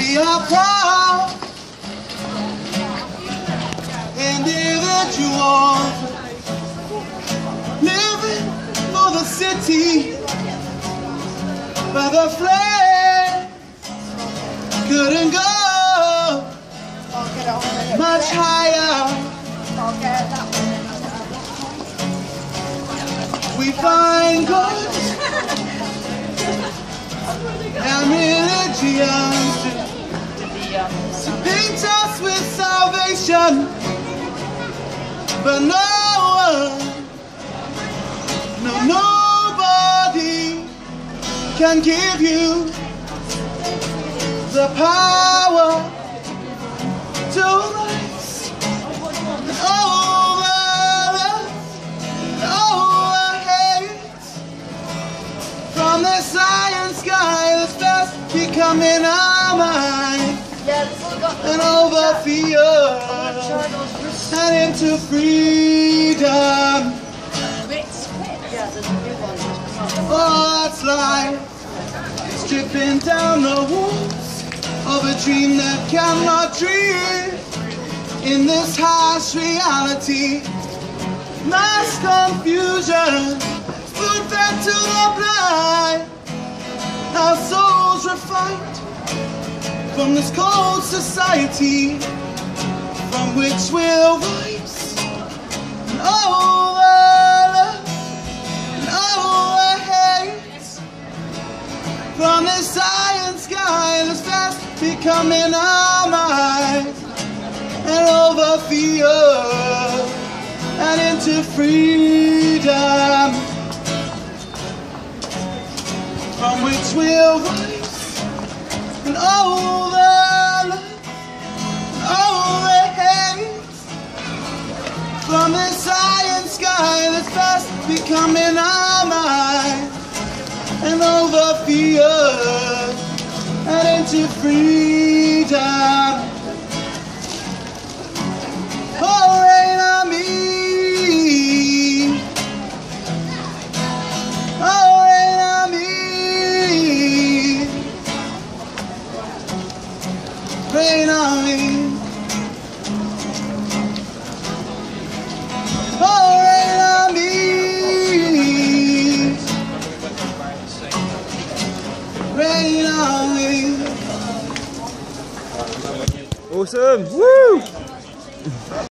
We are proud individuals living for the city, but the flame couldn't go much higher. We find God and religion to paint us with salvation, but nobody can give you the power to rise over hate. From the science sky that's fast becoming our mind, and over fear and into freedom. Oh, that's life, stripping down the walls of a dream that cannot dream. In this harsh reality, mass confusion, food fed to the blind. Our souls refined from this cold society, from which we'll rise and over love and over hate. From this science sky that's fast becoming our mind, and over fear and into freedom, from which we'll rise and over love, over hate. From the science sky that's fast becoming our mind, and over fear and into freedom. Oh, rain on me. Oh, rain on me. Rain on me. Oh, rain on me. Rain on me. Awesome! Woo!